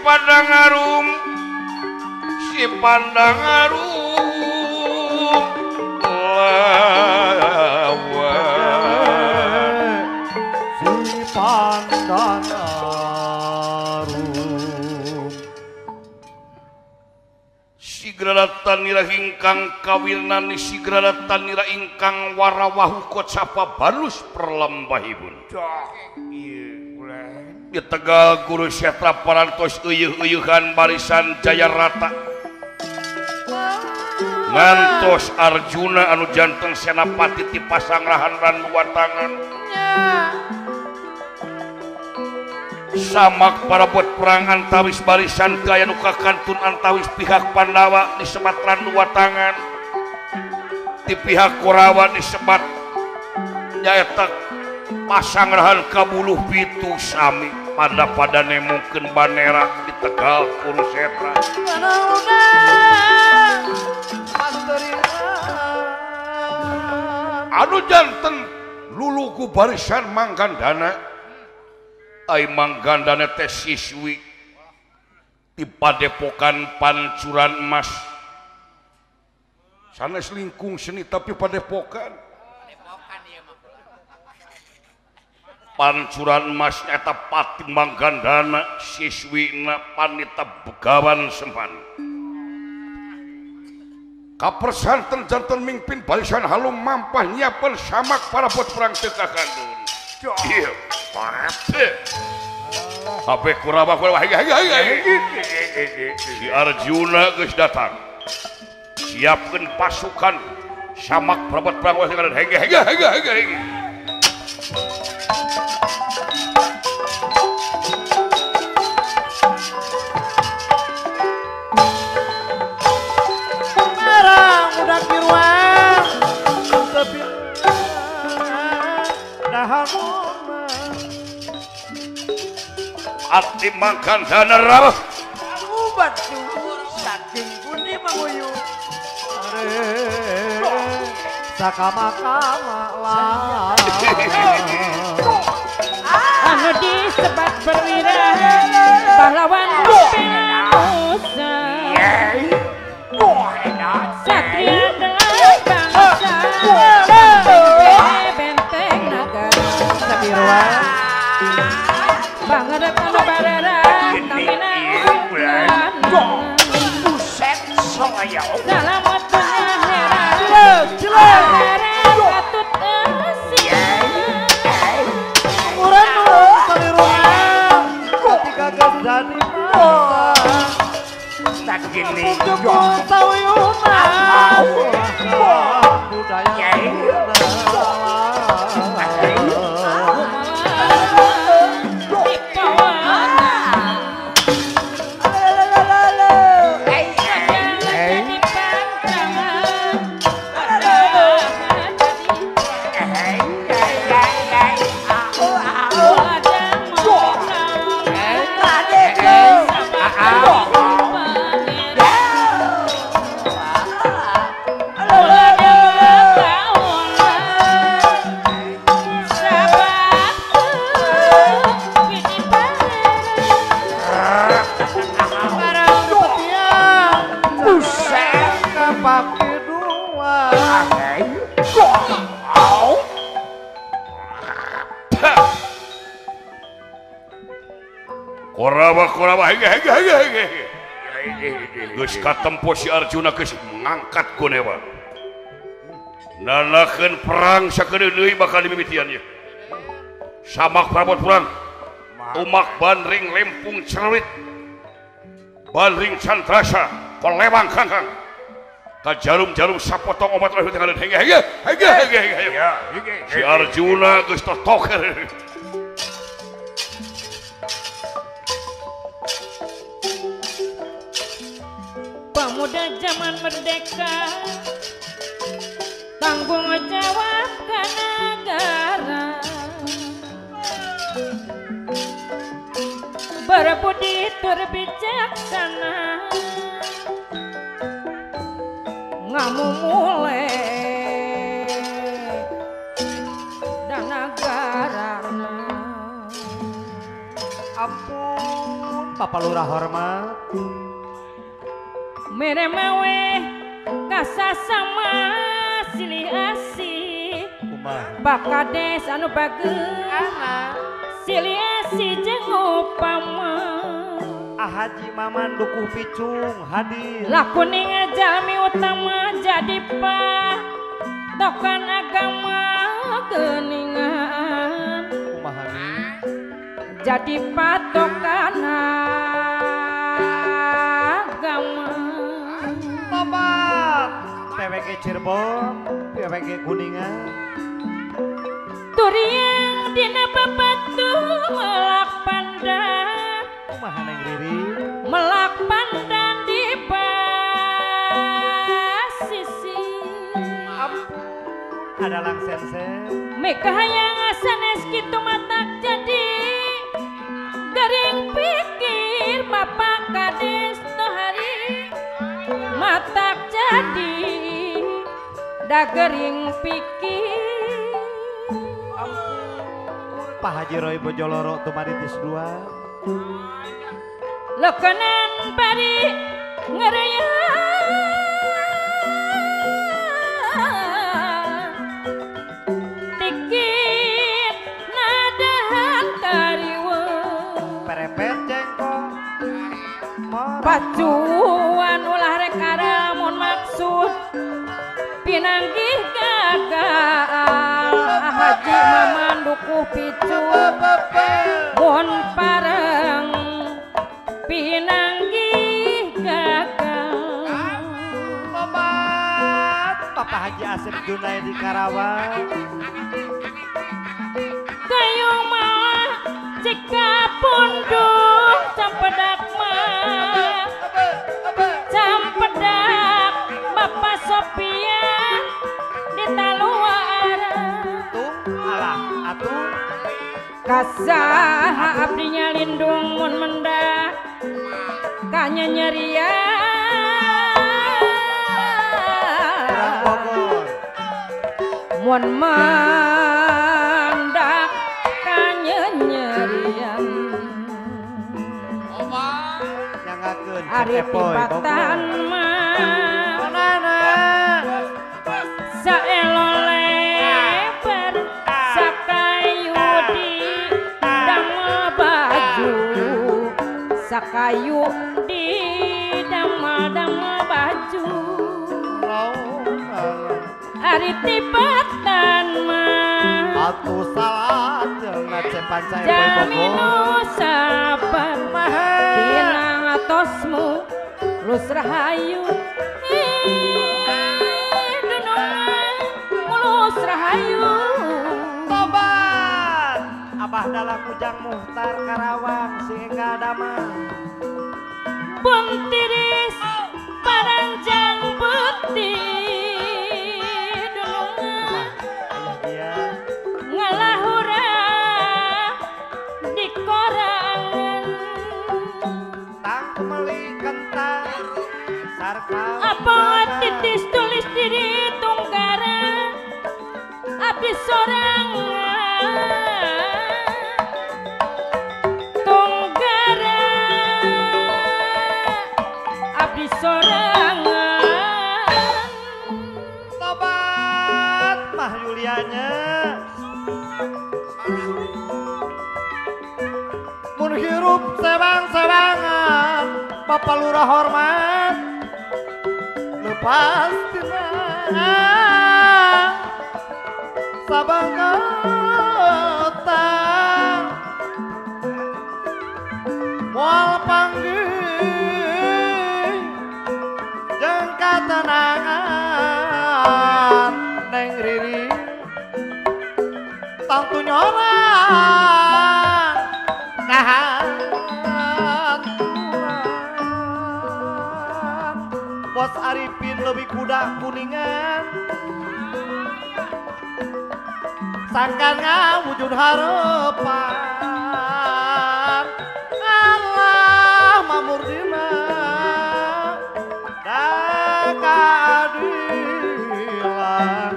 Pandangarum si Pandangarum lawan si Pandangarum Sigradatan nira ingkang kawirnani sigradatan nira ingkang warawahu kocapa balus perlambahipun di Tegal Guru Setra parantos uyuh-uyuhan barisan Jaya Rata ngantos Arjuna anu janten senapati ti pasanggrahan dan luatangan samak para buat perang antawis barisan gaya nuka kantun antawis pihak Pandawa disebat ran luatangan di pihak Korawa disebat nyaeta pasanggrahan kabuluh pitu sami pada nemukeun banera di Tegal Kurusetra anu janten luluku barisan Manggandana ai Manggandana teh siswi di Padepokan Pancuran Emas sanes lingkung seni tapi Padepokan Pancuran Emas eta Pati Manggandana siswina Panita Begawan Sempan kapersanten janten mingpin barisan halum mampah nyiapan samak para bot perang tekakandun iya sampai Kurawa si Arjuna geus datang siapkeun pasukan samak para bot perang hege Ati Manggandana rawuh ubat saking pundi manguyu sakama-kama lah anu disebat perwira pahlawan Musa satria dengan bangsa benteng negara Sabirwa banget anu barara buset soyo dalam waktunya heran patut urang Sabirwa ketika geus jadi tak gini yo sawiyuna budaya Korawa hege geus katempo si Arjuna geus ngangkat Gonewa nanakeun perang sakedeui deui bakal dimimitian ieu samak prabot perang umak bandring lempung celurit bandring cantrasa kolewang kangkang ka jarum-jarum sapotong obat lahir tengah hege si Arjuna geus totoker pemuda zaman merdeka tanggung jawab ke negara berbudi tur bijaksana ngamumule dan negara ampun Bapak Lurah hormat mere mawe kasasama silih asih kumaha bakades anu bageus silih asih jeung upama Haji Maman dukuh picung hadir lakuning jalmi utama jadi tokan agama geuningan kumaha jadi patokan agama tobat PWG Cirebon PWG Kuningan turiang dina babatu melak pandan kumaha Neng Riri melak pandan di pasisi ada lang sensen meka hayang sanes kitu matak jadi garing pikir bapak kades no hari matak jadi da garing pikir Pak Haji Roy Bojoloro Tumaritis 2 lekenan bari ngereya dikit nadahan kariwa perepet jengkol pacuan ulah rek aramun maksud pinanggih gagal Haji Maman dukuh picu mun pareng pinanggih gagal Tobat Bapak Haji Asep Junai di Karawang kayu mah jika pundung campedak mah campedak Bapak Sopian di Taluara tuh alah atuh kasaha abdinya lindung mun mendak kanya nyeria Kurang Bogor mun mendak kanya nyerian nyangakeun ari tibatan mah saelo lebar sakayu di damel baju sakayu di damel baju ari tibatan mah atuh salat jeung cepan saya jaminu Bogor sabar dina ngatosmu lus rahayu mulus rahayu Tobat Abah dalam Ujang Muhtar Karawang sehingga damang buntiris paranjang putih dulungan ayah dia ngalahura di korangan tang kemeli kentang sarka apa titis tulis diri tunggara abdi sorangan tunggara abdi sorangan Tobat mah Yulianya mun hirup sebang-sebangan Bapak Lurah hormat lepas tina sabangotang moal panggih jeung katenangan Neng Riri tangtu nyorang kahanturan Bos Arifin lebih kuda Kuningan sangkan ngawujud harapan Allah mamurdina da keadilan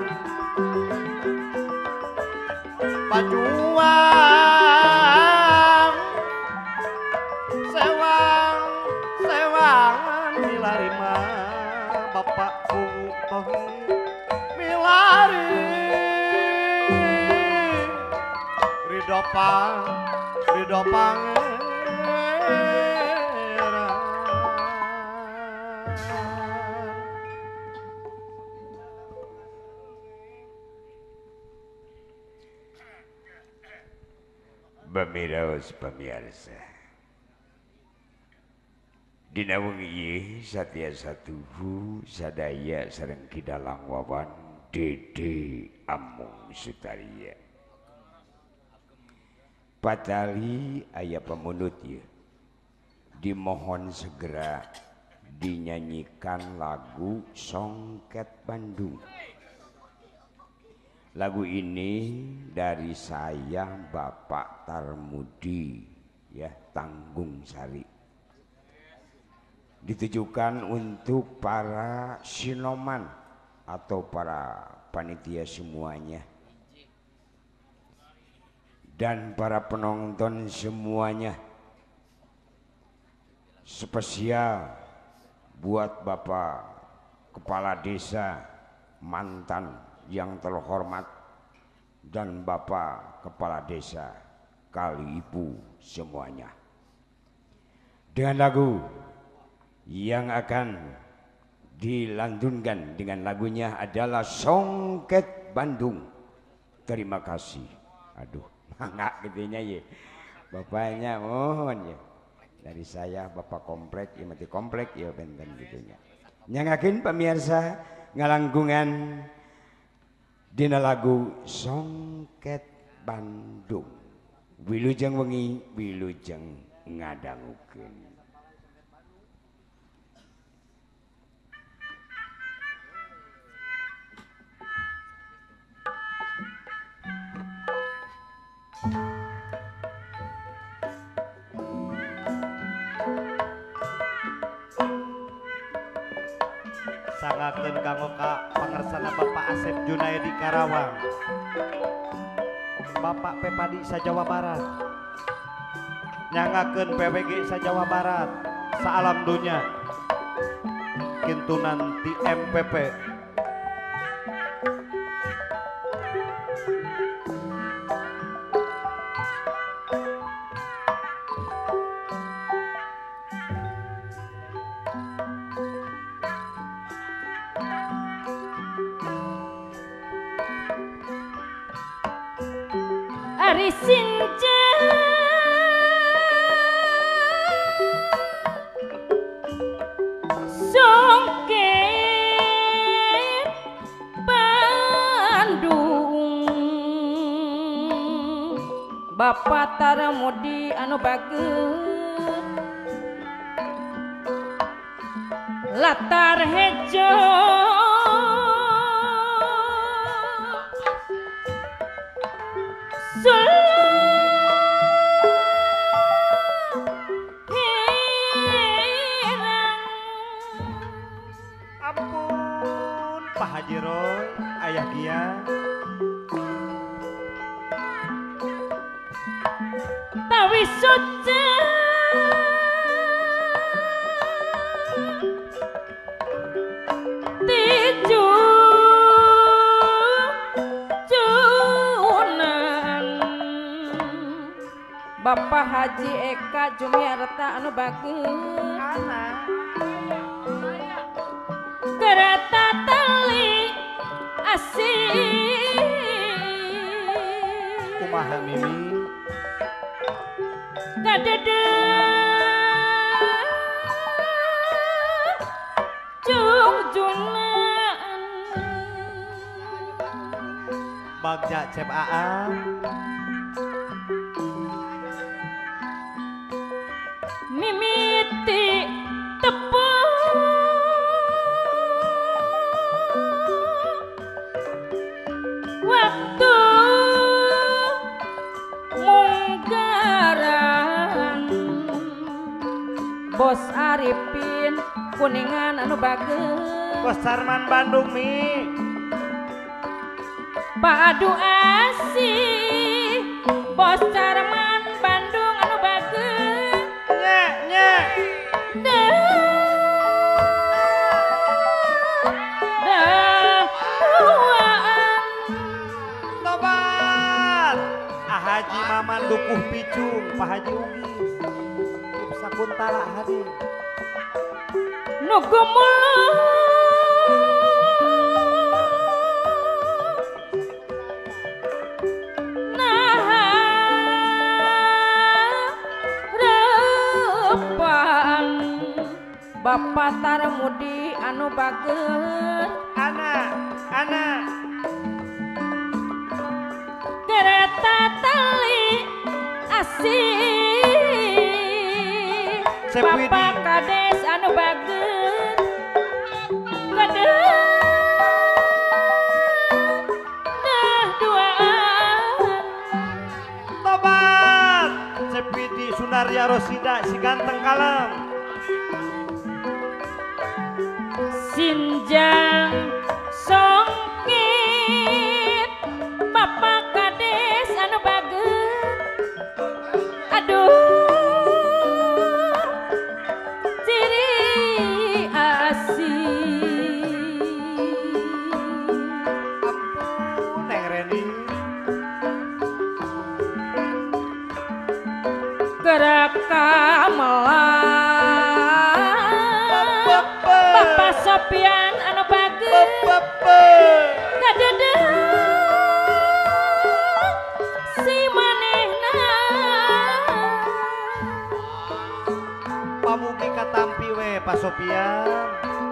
pejuang sewa Ridho Pangeran Bamiraos pamirsa dina wengi ieu satiasa tuhu sadaya sareng kidalang wawan Dede Amung Sutaria patali aya pemunut ya dimohon segera dinyanyikan lagu Songket Bandung. Lagu ini dari saya Bapak Tarmudi ya Tanggung Sari. Ditujukan untuk para sinoman atau para panitia semuanya. Dan para penonton semuanya. Spesial buat Bapak Kepala Desa mantan yang terhormat dan Bapak Kepala Desa kali ibu semuanya. Dengan lagu yang akan dilantunkan dengan lagunya adalah Songket Bandung. Terima kasih. Aduh, enggak gitunya ya. Bapaknya mohon ya. Dari saya Bapak komplek, ya mati komplek ya benten gitunya. Nyangakin pemirsa ngalangkungan dina lagu Songket Bandung. Wilujeng wengi, wilujeng ngadangukeun. sangakeun kanggo ka pangersana Bapak Asep Junaedi Karawang, Bapak Pepadi sa Jawa Barat, nyangakeun PWG sa Jawa Barat, saalam dunya kintunan ti MPP. Ari Sinja Songket Bandung Bapak Taramudi anu bageut latar hejo Ampun Pak Haji Roy, ayah Gia. Tawi Soca Tiju Junan Bapak Haji Eka Jumiarta anu bageut kereta tali asih Kumaha Mimi kadede jungjunan Bagja Cep Aam mimiti tepung waktu munggaran Bos Arifin Kuningan anu bageut Bos Sarman Bandung Mi Pak Adu Asih Bos Carman Bandung anu bageut nye Dawaan tobat Haji Maman Dukuh Picung, Pak Haji Ugis, Ibu Sakuntala hadir. Nugu Bapak Tarmudi anu bager anak kereta tali asih Bapak Kades anu bager kades nah duaan tobat Sepidi Sunaria Rosida si ganteng kalem Sinjang songkit Bapak Kades anu bager aduh ciri asih ampun Neng Reni gerak kamelan Bapak Sopian anu bager kadede si manehna pamugi katampi we Pak Sopian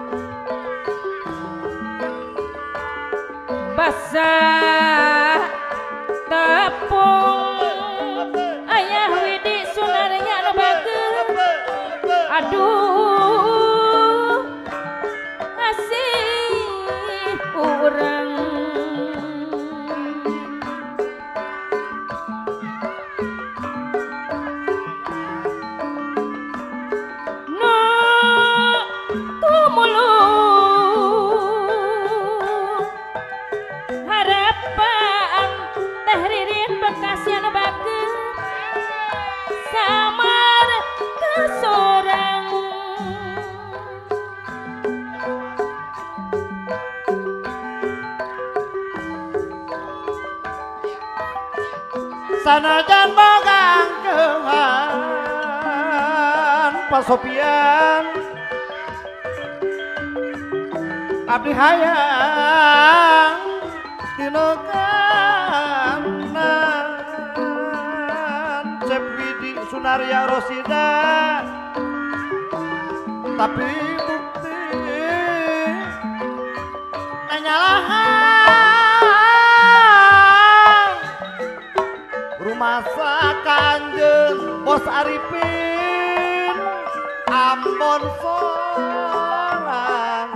basah tepung ayah Widi Sunarnya anu bager aduh asih urang no tumulu harapan teh Ririn Bekasi anu bager samar kesorang sanajan bagang kehan Pak Sopian abdi hayang dinoganan Cep Widi Sunaria Rosida tapi bukti nyalahan rumah Kanjeng Bos Arifin Ambon sorangan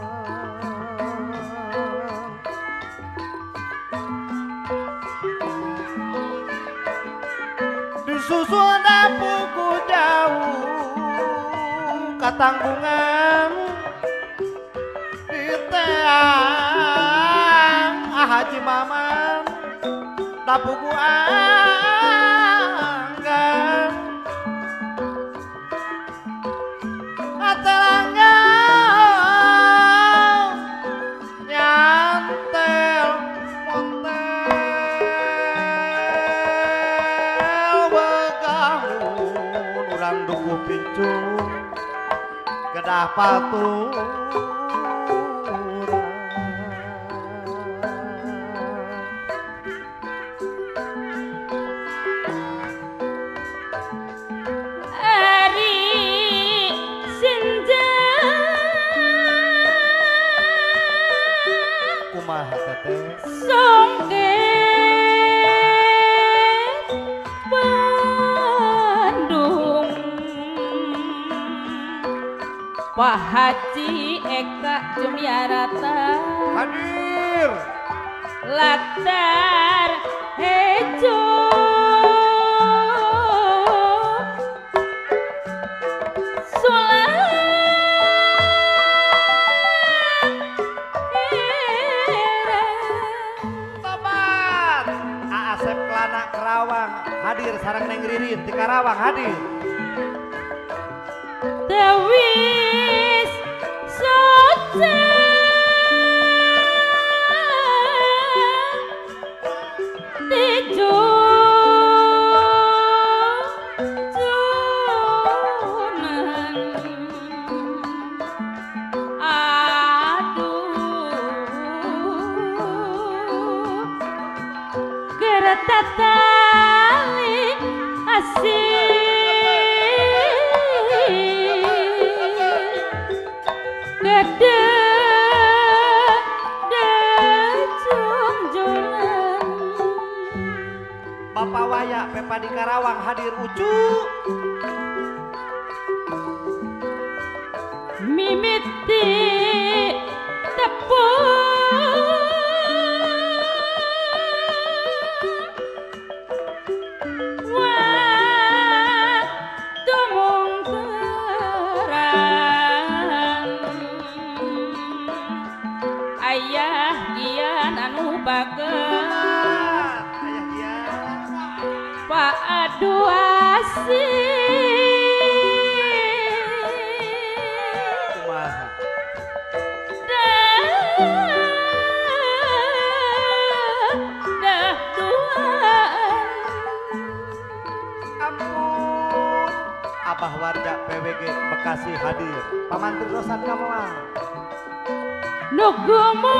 disusul dapuku jauh katanggungan di teang Haji Maman dapuku anggan atelangga nyantel montel begamun urang duku pincung kedah patung Songket Bandung Pak Haji Eka Jumiarata hadir Latar Hejo Karawang hadir sareng Neng Ririn di Karawang hadir Dewis Soca Tijo Surabaya Pepa di Karawang hadir Ucu mimiti tepung wah tumungkeran ayah gian anu baget ayah dia Pak Aduasi kumaha dah duaan ampun Abah warga PWG Bekasi hadir Paman Tirtosan Kamoang nugumu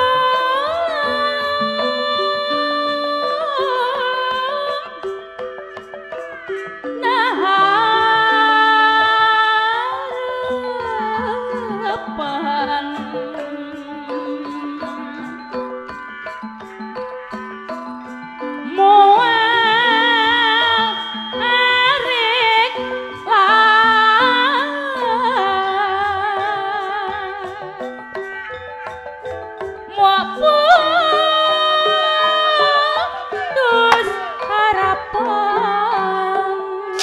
naharepan moal arek putus harapan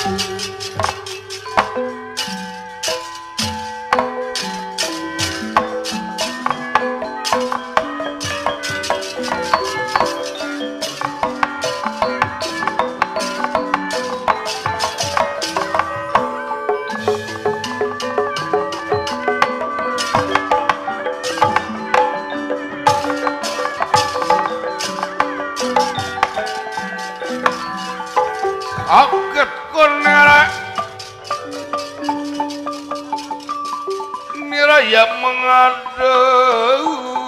Aget konera Miraya mengaduk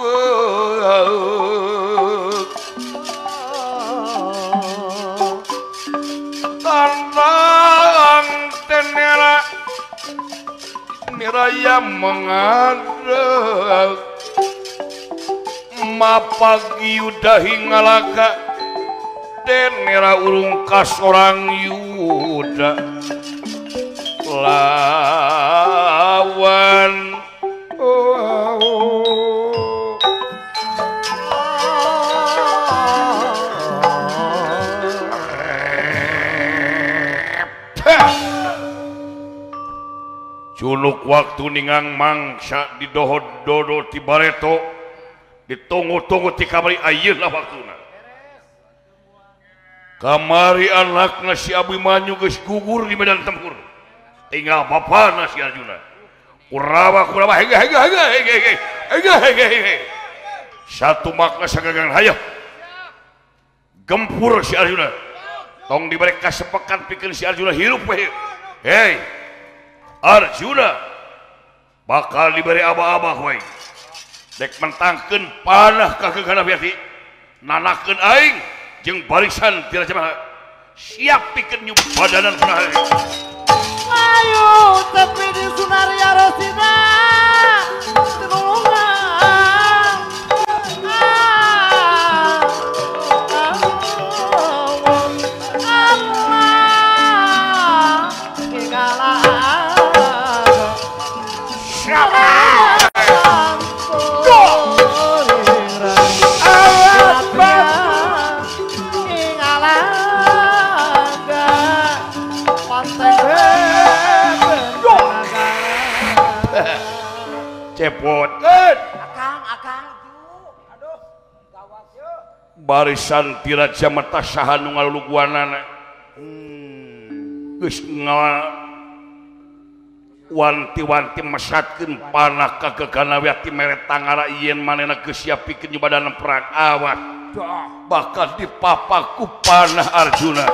Tantang tenera Miraya mengaduk Mapagi udah hingalaga Denera urung kasorang Yuda lawan Culuk waktu ningang mangsa di doho-dodo ti bareto ditunggu-tunggu ti kamari ayeuna waktuna kamari anakna si Abimanyu geus gugur di medan tempur tinggal bapana si Arjuna Kurawa hege satu makna sagagang hayang gempur si Arjuna tong diberi kasepekan pikeun si Arjuna hirup we hei Arjuna bakal diberi abah-abah we dek mentangkeun panah kagegana biati nanakeun aing jeung barisan tira jamaah siap pikeun nyup badanan kunaha ayo tapi di Sunaria Rosida tinulungan Allah cepot akang aduh gawat yuk barisan tira jamata saha nu ngaluluguanana geus wanti-wanti mesatkeun panah kagegana wiati mere tangara yen manehna geus siap pikeun nyubadanan perang awas bakal dipapaku panah Arjuna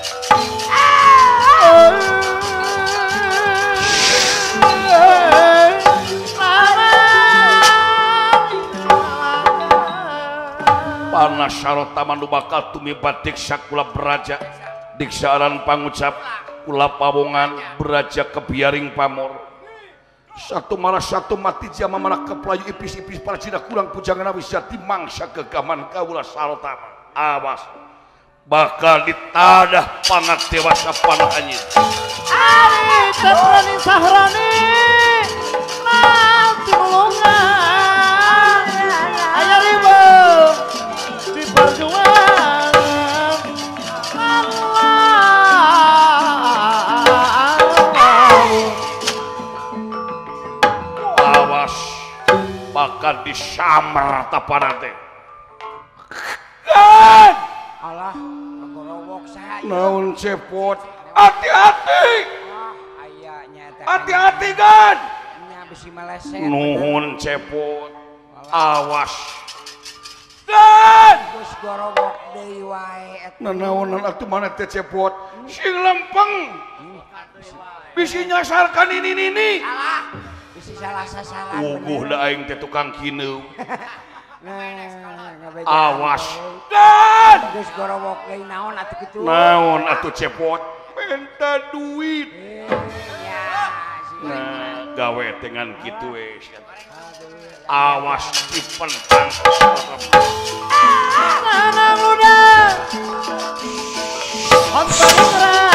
panah sarota mandu bakal tumibat diksa kula beraja diksaaran pangucap kula pawongan beraja kebiaring pamor satu marah satu mati jama marah keplayu ipis-ipis para cina kurang pujangan bisa timangsa kegaman kaula sarota awas bakal ditadah pangat dewasa panah anjing. Ari tetrani sahrani nanti melungan aya ribu di perjuangan awas bakal disamar tapanan teh. Allah ngorowok saya. Naon cepot, hati-hati, Ayahnya hati-hati kan. nya bisi meleset. Nuhun cepot, awas. Dan Terus gorowok deui wae eta. nanaonan atuh mana teh cepot, sing lempeng. Bisi nyasarkan ini. Salah. Bisi salah sasaran. Uguh da aing teh tukang kineu. Ngabeja. Awas. Dan Terus gorowok deui naon atuh kitu? naon atuh cepot, minta duit. Ya, si Nah, gawe dengan gitu wes. Awas dipentang. anak muda ontong terang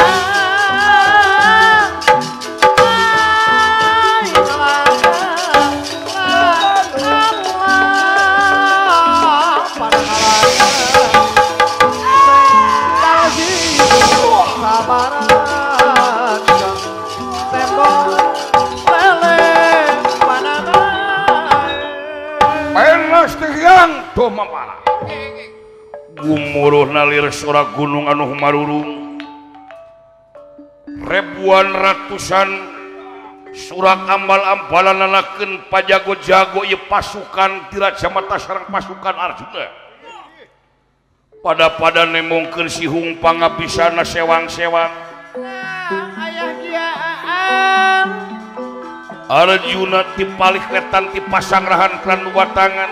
Penas teh yang tuh mamara. Gumuruh nalir sora gunung anu marurung. Ribuan ratusan surak ambal-ambalan nanakeun pajago-jago ieu pasukan Tiraja Mata sareng pasukan Arjuna. Pada nemongkeun si Hung pangabisana sewang-sewang. ayah giaan Arjuna ti palih wetan ti pasangrahan klan watangan.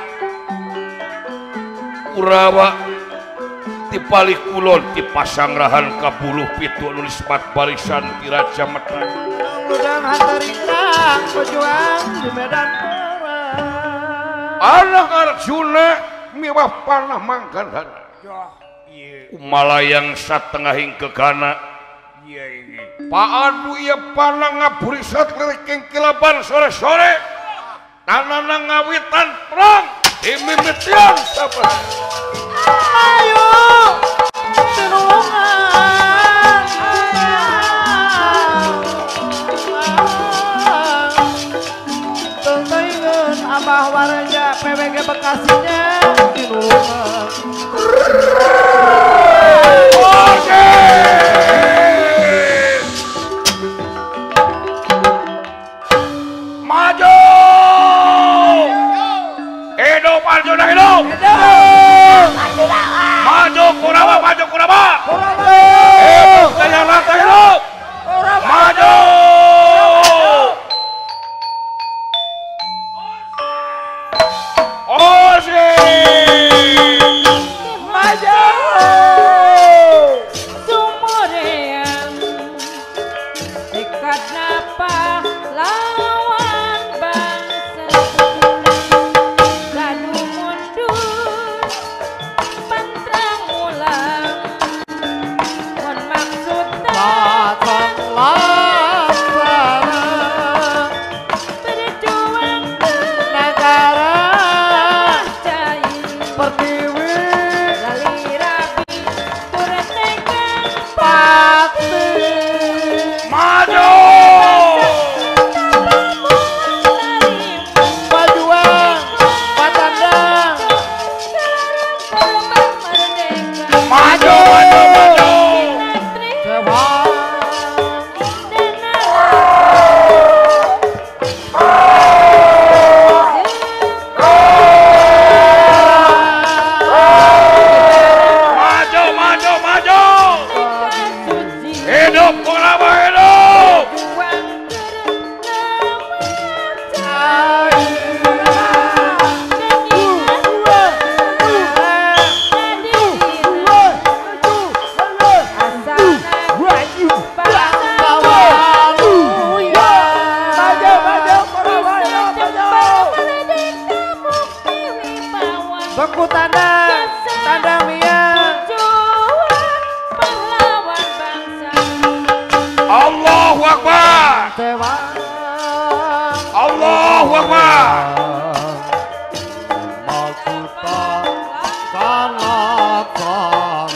Kurawa ti palih kulon ti pasangrahan kapuluh pitu anu nisbat barisan Tiraja Mata. udang hantarikang pejuang di medan perang Anak Arjuna miwah panah mangkandana. Umalayang satengahing ke kana. Paadu ieu panah ngaburisat liriking kilaban sore-sore. Tanana ngawitan perang dimimitian sabar. ayo tinulungan tenteingeun Abah Wareja PWG Bekasinya tinulungan Maju! Hidup Arjuna hidup! Maju Kurawa, maju Kurawa! Hidup Gajah Mata hidup! Maju! Osing! maju Sumureang dekat napa lawan bangsa Gadu mundur pantrang ulang Mon maksud Latang laksana berjuang negara cair pertiwi Lali rapi turut tegang pati Maju! Pajuang Patandang Maju, maju, maju! Sewang Maju, maju, maju! lewat Allahu Akbar. Makuta salah-salah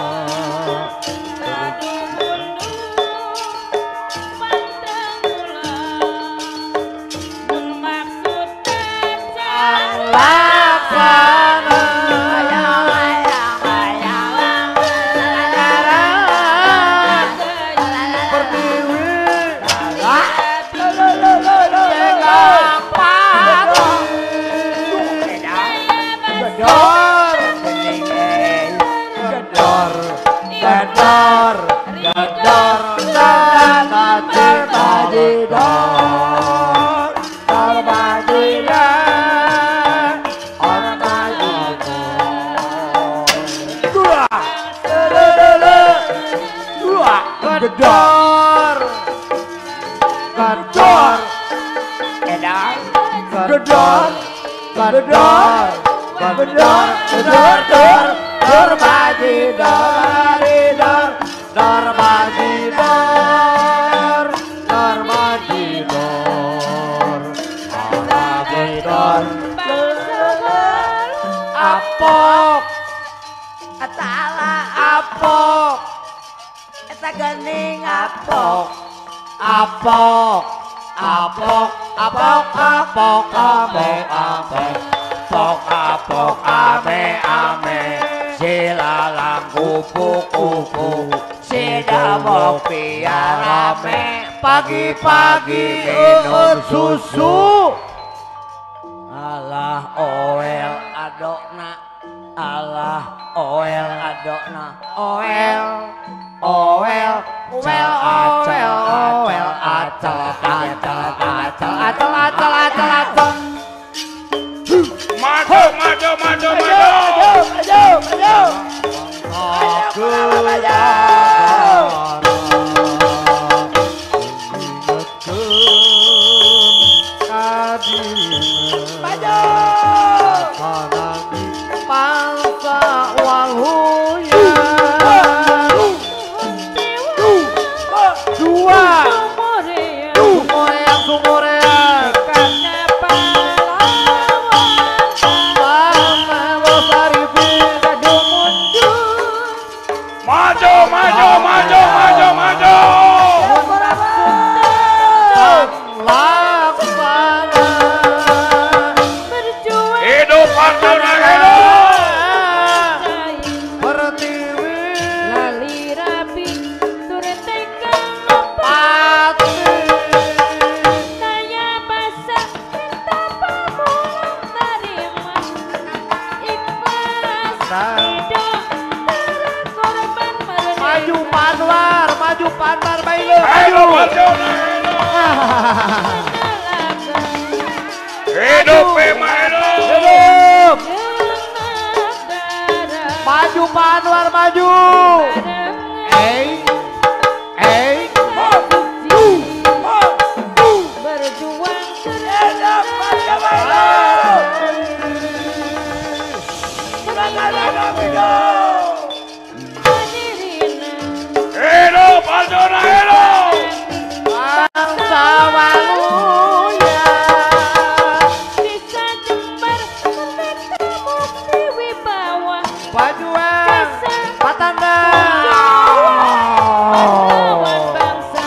gedor gedor gedor gedor gedor gedor gedor dor baji dari dor baji dor baji dor apok Atala apok eta geuning apok apok apok apok apok apok apok apok apok ame ame silalang kupu kupu sidamok piarame pagi-pagi minum susu alah oel adokna alah oel adokna oel oel well oel oel acal acal acal acal acal acal acal Maju, maju, maju, maju. Hidup hidup. Maju Pak Anwar maju. Hidup Arjuna hidup. Bangsa Waluya bisa jembar merdeka mukti wibawa Pajuan Patanda lawan bangsa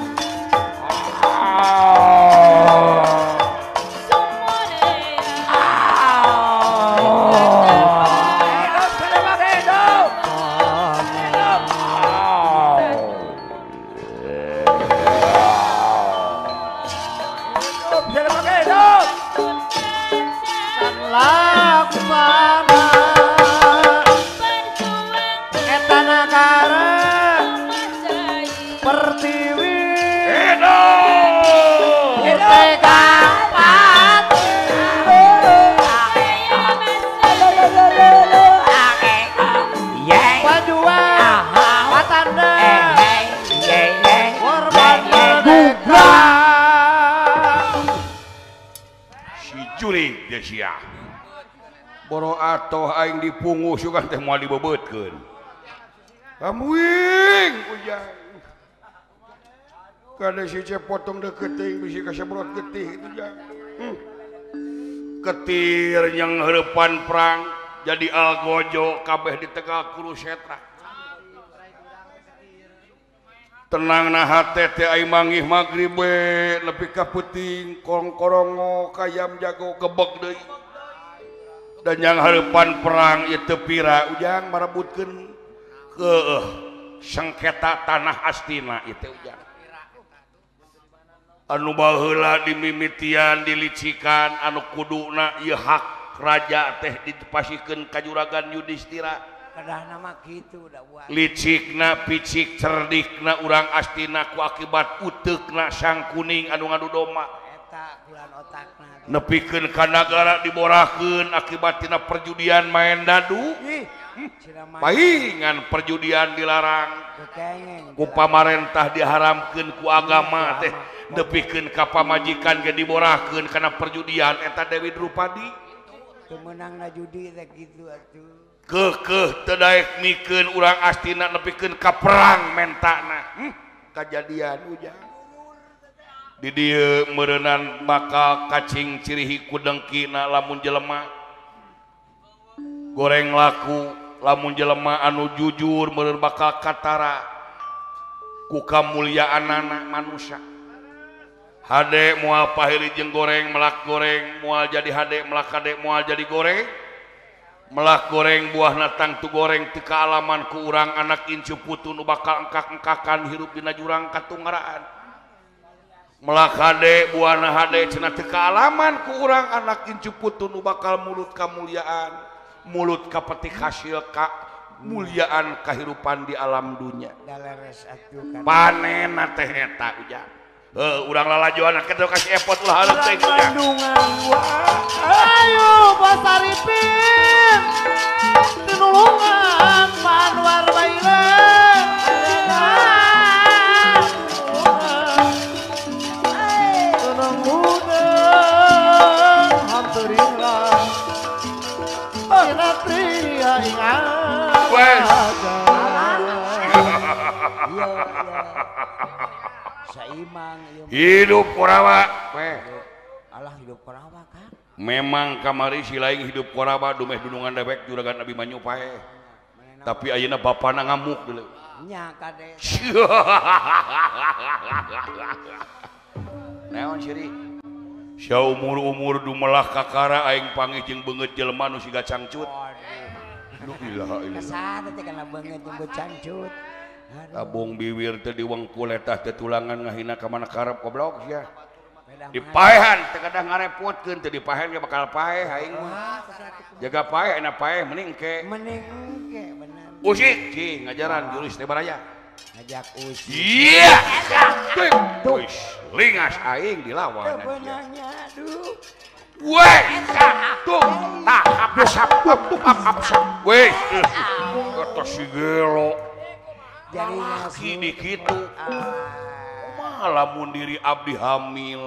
Laksana Eta Nagara Pertiwi Hidup. Tegang Pati Pajuan Patanda Korban Merdeka Si Jurik Desia. Boro atoh aing dipunguh sugan teh moal dibebeutkeun. Kamuing ujang. kada si cepotong deu geuting bisi kasebrot getih itu jang. Ketir yang heurepan perang jadi algojo kabeh di tengah kuru setra. Tenang nah hate teh ai manggih magrib we nepi ka peuting korong-korongo kayam jago gebeg deui. Dan yang heurepan perang ieu teu pira ujang marebutkeun ke sengketa tanah Astina ieu teh ujang. Anu baheula dimimitian dilicikan anu kuduna ieu hak raja teh dipasikeun ka juragan Yudhistira. Kedah nama kitu da buat. Licikna picik cerdikna urang Astina ku akibat uteukna sang kuning anu ngadu domba. Eta kulan otakna. Nepikeun ka nagara diborahkeun akibat tina perjudian main dadu. Pahingan perjudian dilarang. Ku pamarentah diharamkeun ku agama teh. Nepikeun ka pamajikan ge diborahkeun kana perjudian eta Dewi Drupadi. Teu meunangna judi teh kitu atuh. Keukeuh teu daek mikeun urang Astina nepikeun ka perang mentana. Kajadian ujang. Di dieu meureunnan bakal kacing cirihi ku dengkina lamun jelema goreng laku, lamun jelema anu jujur meureun bakal katara ku kamuliaanana manusia. Hade moal pahili jeung goreng melak goreng moal jadi hade melak hade moal jadi goreng melak goreng buahna tangtu goreng teu kaalaman ku urang anak incu putu nu bakal engkak-engkakan hirup dina jurang katunggaraan melak hade buahna hade cenah teu kaalaman ku urang anak incu putu nu bakal mulut kamuliaan mulut ka petik hasil ka muliaan kahirupan di alam dunya Daleres atuh kan panena teh eta ujang. Urang lalajoan kita kasih effort lah halus teh Bandungan ayo pasaripin tinulungan Panwar Bailen tenang muda hamturinglah Inatria ingat Saimang hidup Korawa Allah hidup Korawa kan memang kamari si lain hidup Korawa dumeh dunungan dewek juragan Abi Manyu pae tapi ayeuna bapana ngamuk deuleu nya kade naon siri saumur-umur dumelah kakara aing panggih jeung beungeut jelema nu siga cangcut aduh ilaha illallah kesana teh kana beungeut jeung cangcut tabung bibir teh diwengkul eta teh tulangan ngahina ka mana karep goblok sia dipaehan teh kadang ngarepotkeun teh dipaehan ge bakal paeh aing mah jaga paeh enak paeh mending ke bener usik cing ngajaran jurus teh baraya ngajak usik iya tuh lingas aing dilawan benernya aduh weh tuh tak apsap weh kata si gelo jadi di kitu malah mun diri abdi hamil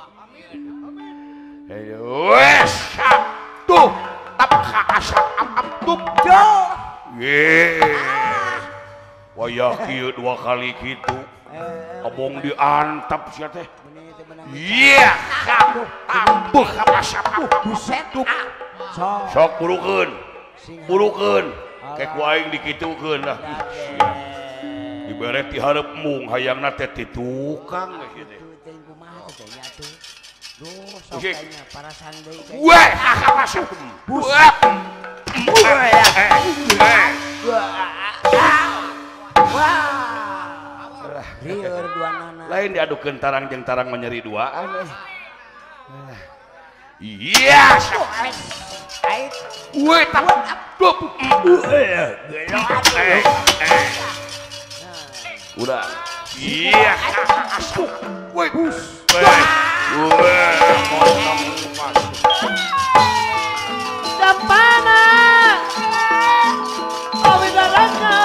wes tuh tap ka asap ap tuh ye wayah kieu dua kali kitu abong diantap sia teh iya beuh ka asap buset tuh sok purukeun kayak ku aing dikitukeun lah dibere ti hareup mung hayangna teh ti tukang geus teh teh kumaha teh nya tuh duh sok kayaknya parasan deui weh masuk buat rieur duanana lain diadukeun tarang jeung tarang menyeri duaan iya ait weh tak udah iya weh Dampana Awidaraka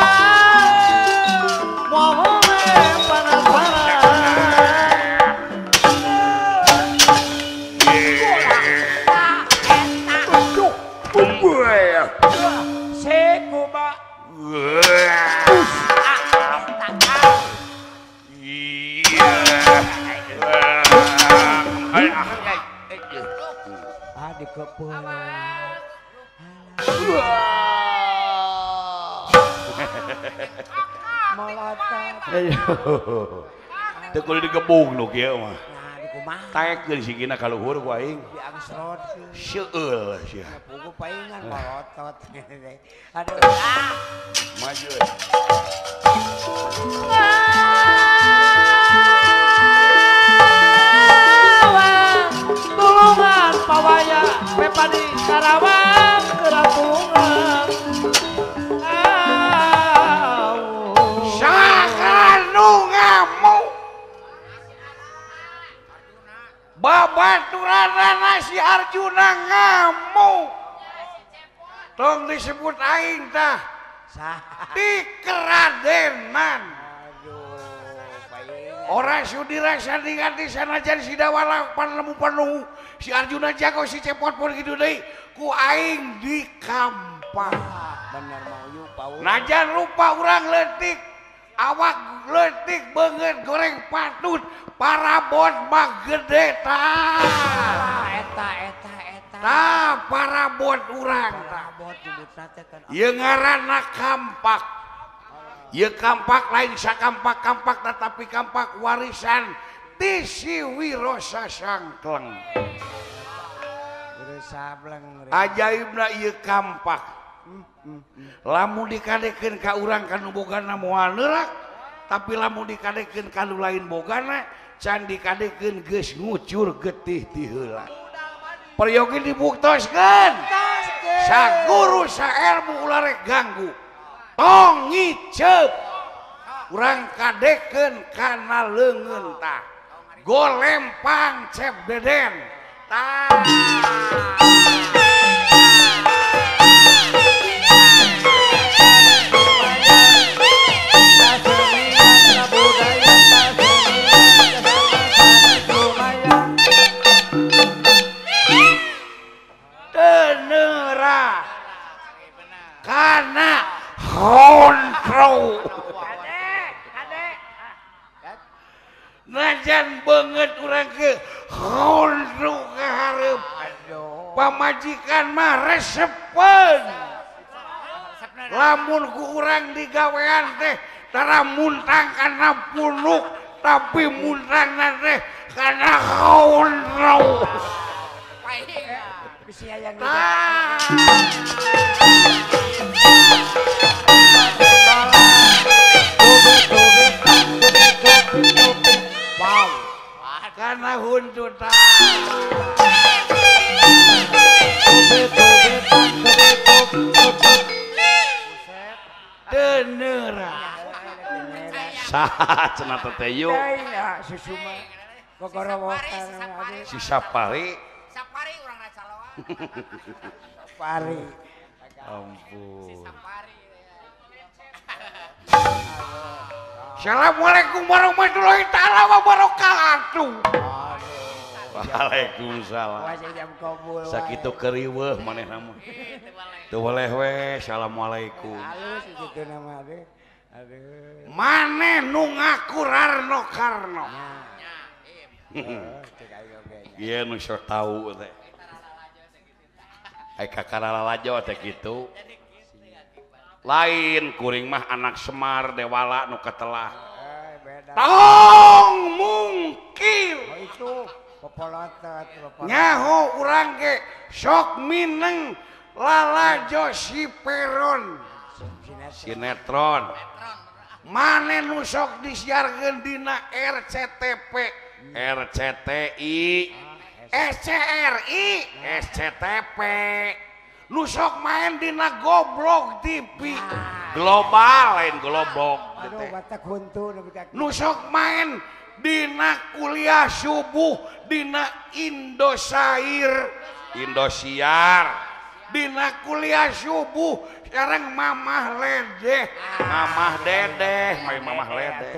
Mohome panasara iya kepulan. Melotot. Teu kudu digebung nu kieu mah. Nah, di kumaha? Taekeun sigina ka luhur ku aing. Diangsrot. Seueul sia. Pugu paingan melotot. Aduh. Maju. Tulungan pawaya pepadi Karawang keratungan. Sakanu ngamuk. Babaturanana si Arjuna ngamuk. Tong disebut aing tah di keradenan. Orang sudira sandingan di sana jadi si dawala panemu penuh si Arjuna jago si cepot pun gitu deh ku aing di kampak. Bener mau yuk pau. Najan lupa orang letik awak letik banget goreng patut parabot mah gede tah. Eta. Tah parabot urang tah. Parabot nyebutna teh kan. Ieu ngaranna kampak. Ieu kampak lain sakampak-kampak tetapi kampak warisan ti si Wiro Sasangkleng. Wiro Sableng. Ajaibna ieu kampak. Lamun dikadekeun ka urang kanu bogana moal neurak, tapi lamun dikadekeun kanu lain bogana can dikadekeun geus ngucur getih ti heula. Peryogi dibuktoskeun. Saguru saelmu ulah rek ganggu. Tong ngicep urang kadekeun kana leungeun tah golempang cep deden tah tenera kana kontrol najan banget urang ke kontrol ke hareup pamajikan mah resepen lamun ku urang digawean teh tara muntang kana punuk tapi muntang teh kana kontrol Bisi aya wow, karena huntutan tenera saha cenah teh yuk susu mah gogorowokan si Sapari urang Racalawa. Pari ampun. Assalamualaikum warahmatullahi taala wabarakatuh. Waalaikumsalam. jam kabul Sakitu keriweuh manehna mah. Teu boleh we. Assalamualaikum. halus kitu nama teh. Aduh. Maneh nu ngaku Rarno Karno. Ieu nu sok tau teh. Ai kakaralajo teh kitu. Lain kuring mah anak Semar Dewala nu katelah. Beda. Tong mungkir. Oh itu popolotot. Nyaho urang ge sok mineng lalajo si Peron. Sinetron. Mane nu sok disiarkeun dina RCTP, RCTI, SCRI, SCTP. Nu sok main dina Goblok TV. Global lain Goblok. Aduh batak huntu nu bika. Nu sok main dina kuliah subuh dina Indosiar, dina kuliah subuh sekarang Mamah Ledeh, Mamah Dedeh, main Mamah Ledeh.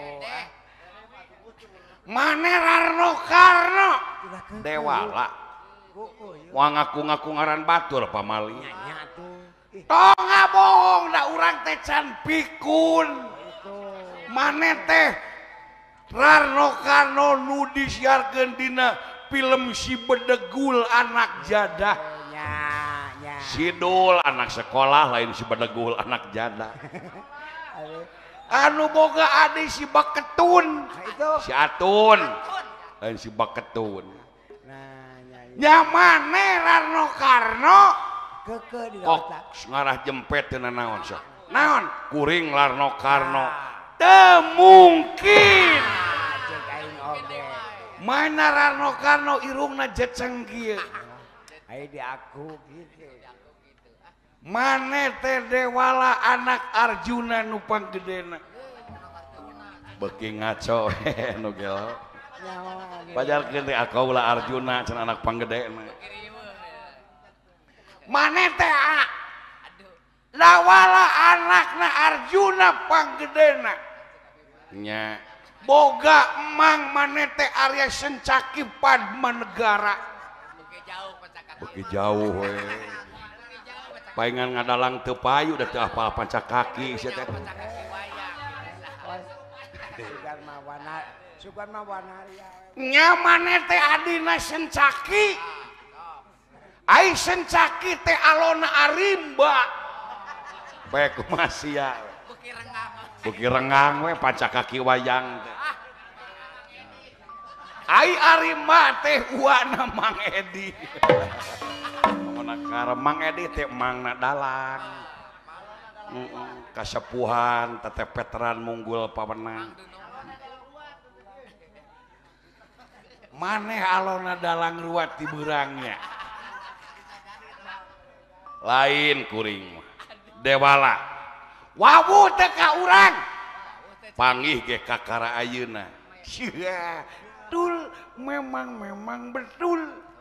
Mane Rarno Karno Dewala. Wah ngaku-ngaku ngaran batur pamali. Tong ngabohong da urang teh can pikun. Mane teh Rarno Karno nu disiarkeun dina film si Bedegul anak jadah. nya Sidul anak sekolah lain si Bedegul anak jadah. Anu boga adi si Baketun. nah itu Si Atun lain si Baketun. nah Nyamane Rano Karno keke di kok otak ngarah jempet teu naon sok. Naon? Kuring Larno Karno. Teu mungkin. cek aing oge Mana Rano Karno irungna jeceng kieu. aing di aku gitu Mane teh Dewala anak Arjuna nu panggedena. Beuki ngaco nu gelo. nyawa Pajarkeun teh akaula Arjuna cenah anak panggedena. Mane teh Dewala anakna Arjuna panggedena. Nya boga emang mane teh Arya Sencaki Padma Negara. Beuki jauh we. Paingan ngadalang teu payu da teu apal pancakaki sia teh. sugan mah wanari Nya mane teh adina Sencaki. Ai Sencaki teh alona Arimba. Bae kumaha sia. Beuki rengang we pancakaki wayang teh. Ai Arimba teh uana Mang Edi. Karena Mang Edi teh mangna dalang. Kasepuhan teteh veteran munggul pawenang. Maneh alona dalang ruat ti beurangnya. Lain kuring mah. Dewala. Wawu teh ka urang. Panggih ge kakara ayeuna. Sia, betul memang betul.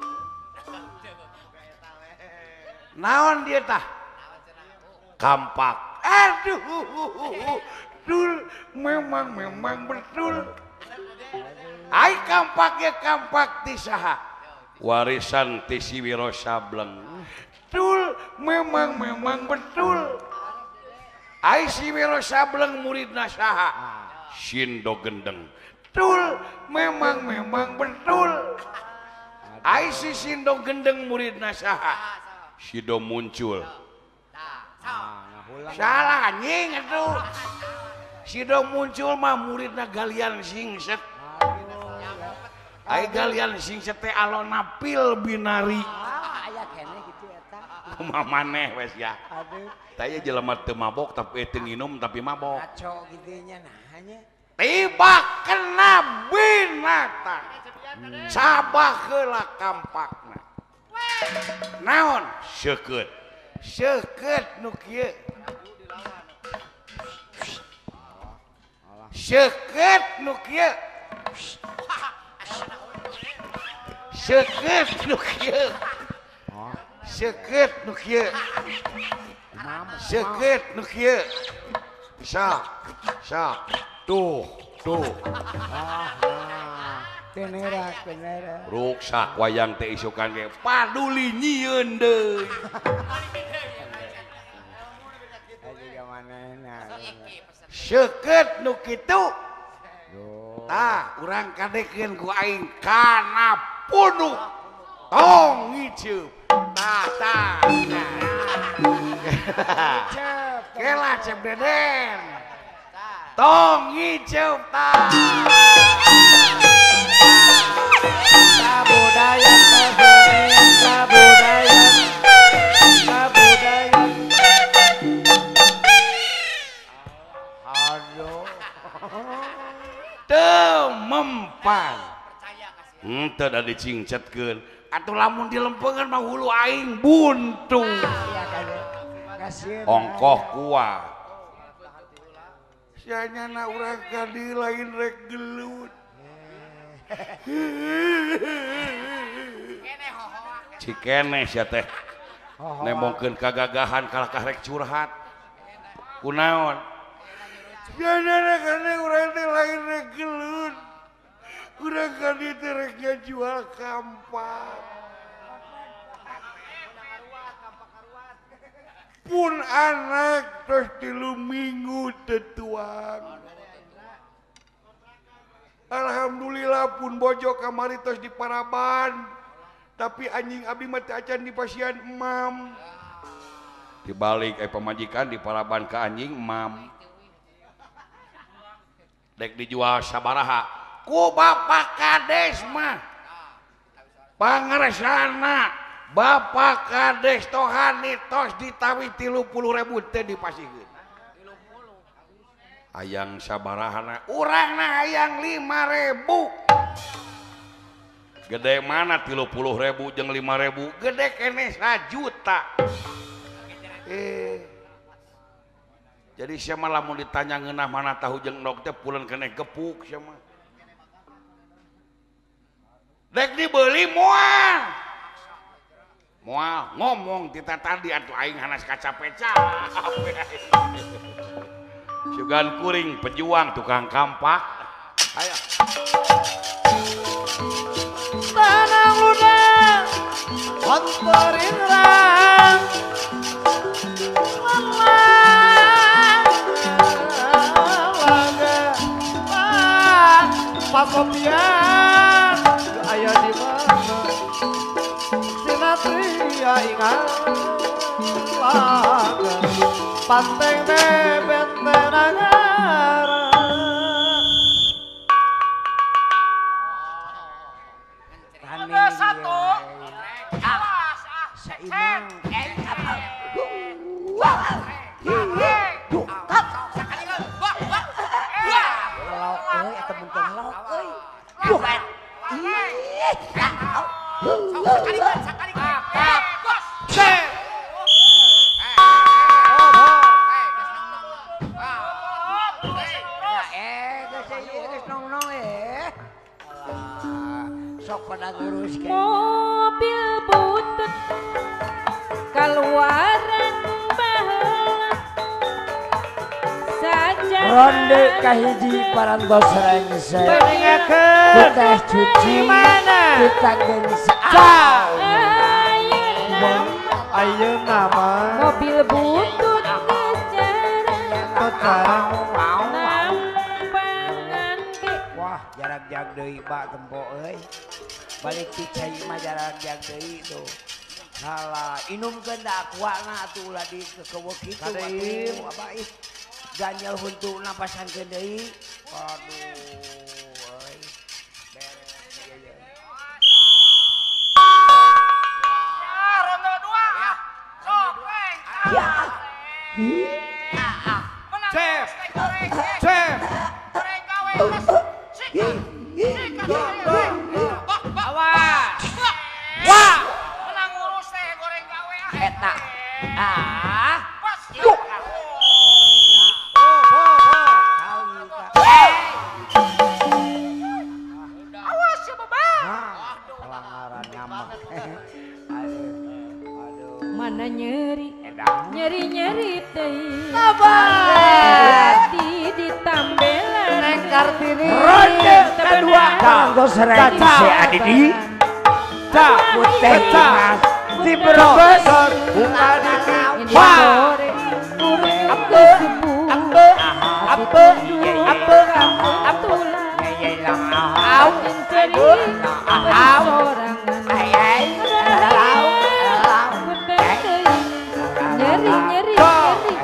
Naon dia tah? Kampak. Aduh, betul memang betul. Ai kampak ya kampak ti saha? Warisan ti si Wiro Sableng. Betul memang betul. Ai si Wiro Sableng muridna saha? Sindo Gendeng. Betul memang betul. Ai si Sindo Gendeng muridna saha? Sido Muncul. Salah anjing atuh. Sido Muncul mah muridna Galian Singset. Ai Galian Singset teh alona Pil Binari. aya kene gitu eta Kumaha maneh wes ya. aduh Taya jelema teu mabok tapi teu nginum tapi mabok. ngaco gitu nya nahanya Tiba kena binatang. Sabah heula kampakna. Naon? Seukeut. Seukeut nu kieu. Seukeut nu kieu. Seukeut nu kieu. Seukeut nu kieu. Seukeut nu kieu. Sak. Tuh. tenera Ruksak wayang teh isukan ge paduli nyieun deui. aja gamanana Seukeut nu kitu. Tah urang kadekeun ku aing kana punuk. Tong ngiceup. Tah. Kela cep deden. Tong ngiceup tah. Kabudayan, kabudayan. aduh Teu mempan. Henteu da dicingcetkeun. Atuh lamun dilempengan mah hulu aing buntu. ya kaya kasieun Ongkoh kuat. Sianyana urang kadi lain rek gelut. Cikene sia teh. Nemongkeun kagagahan kalah karek curhat. Kunaon? Sianyana kadi urang teh lain rek gelut. Urang kadi teh rek jual kampak. Pun anak terus 3 minggu tetuang. Alhamdulillah pun bojo kamari tos di Paraban. Tapi anjing abi mah teu acan di pasiean emam. Dibalik pemajikan di Paraban ke anjing emam. Dek dijual sabaraha ku bapak kades mah pangaresana bapak kades tohani tos ditawi 30.000 teh dipasihkeun hayang sabarahana urangna hayang 5.000 gede mana 30.000 jeung 5.000 gede kene 1 juta jadi siapa lamun ditanya ngeunah mana tahu jeung endog teh puleun keneh gepuk siapa dek dibeli moal ngomong kita tadi atuh aing hanas kacapeca sugan kuring pejuang tukang kampak aya tanang ludah anterin rang Pasopian aya di mana sinatria ingat laga panteng teh bentenagara Ada satu Saimang mobil butut keluaran baheula saja ronde kahiji parantos rengsek Beningakeun kita cuci mana kita gensa ayeuna mah mobil butut sekarang nampangan ke wah jarak jag deui bak tempo euy balik ti cai mah jarak jag deui tuh salah inumkeun da akuana atuh ulah di keueuk kitu atuh abah ganjal huntuna pasangkeun deui aduh euy beres ieu ye Ronde 2 ya sok weng ya Chef Chef goreng gawe awas wah menang ngurus teh goreng gawe eta pas awas ya baba pelanggaran nyamak mana nyeri edang nyeri teh Sabar. hati ditambelan Neng Kartini ronde kedua kanggo sereng si Adidi Cak putih Cak mas di Brebes bunga dini yang wah digoreng Ape Ape Ape Ape Ape ngeyel lang Au yang ceri Au sorangan ayay Alau, nyeri nyeri nyeri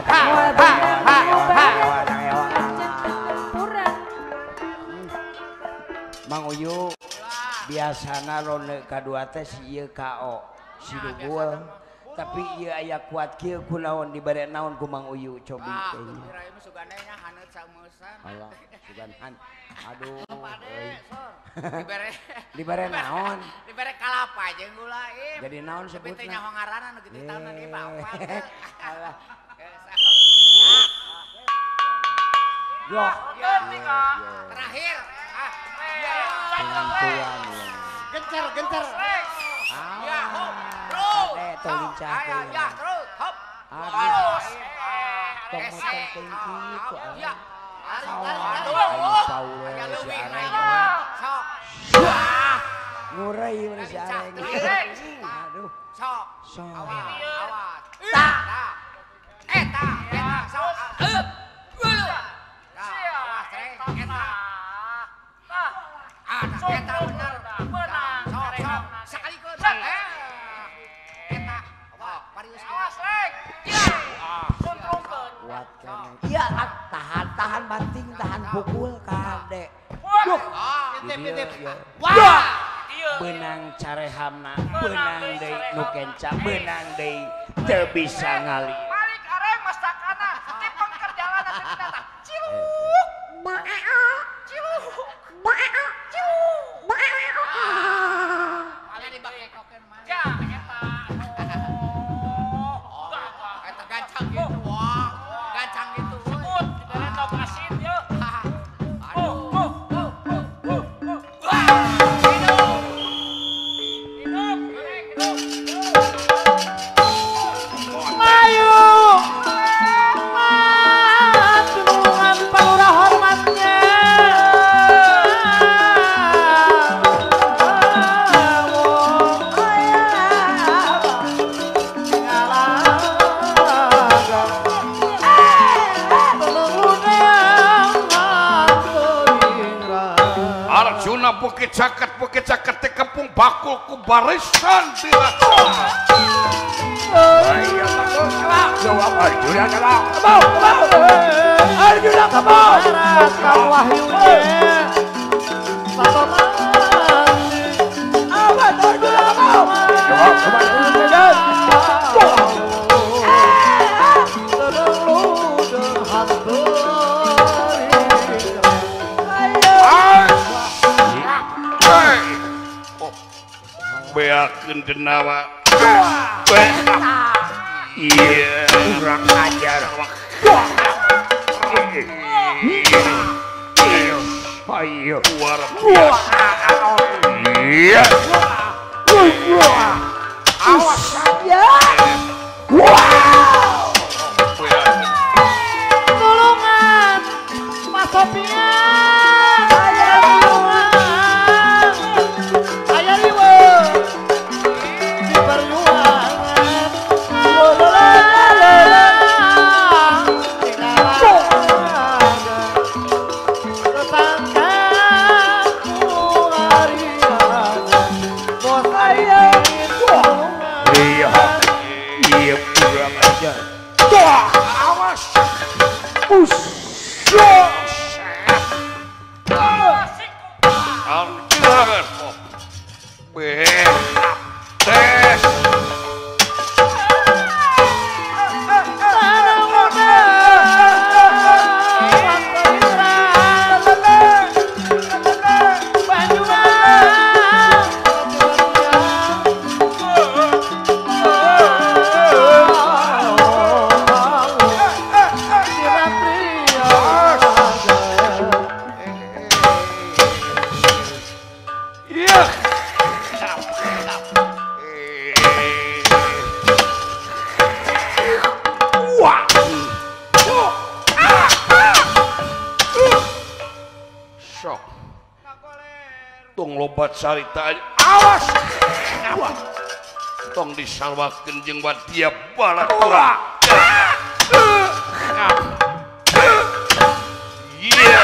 Mang Uyu biasana ronde kadua teh si ieu KO si Dugul tapi ieu aya kuat kieu kunaon dibere naon ku Mang Uyu cobi teh kirain sugandanya haneut sameusan Allah suganhan aduh euy dibere naon dibere kalapa jeung gula ieu jadi naon teh sebutna nyaho ngaranna nu kitu tahunan ieu bapak Allah Yo, yo terakhir. penentuan Gencer, gencer. Ya, hop. Terus. Lincah Ya, terus. Hop. Habis. Gesek. Gitu. Ya. Aduh. Ya leuwih na ieu. Sok. Ngurai mana si Areng. Aduh. Sok. Sok. Awas. Tak. Eta. Sok. Awas, Reng. Eta. Eta bener. Benang. Sok. Sakalikeun. Eta. Parius. Awas, Lek. Ya. Suntrungkeun. Kuat kan. Iya, tahan banting, tahan pukul kade. Duh. Titip. Wah. Benang carehamna, benang deui nu kenca, benang deui teu bisa ngali. Malik areng mastakana. Di pengkerjalanan teh datang. Ciluk. Ciluk. Mana dibakekokeun mah? Ya, eta. Eta gancang gitu, wah. Gancang gitu. Sebut dibere tong asin ye. Aduh. Bukit caket teh kepung bakul ku barisan diracana. Ayo takut kelak. Jawab Arjuna kelak. Arjuna kebal. Kang Wahyunya. Satu mandi. Awas Arjuna kebal. Jawab Arjuna. Beakeun denawa. Iya, kurang ajar. Ayo, luar biasa. Iya. Awas saja. Tolongan, Mas Sofian. Saya tolongan. Saya liwe. Di perjuangan. Iya, kurang ajar. Awas. Arjuna. Tes. Sok. Tong lobat sarita awas. Tong disalwakeun jeung wadia balatura. Iya.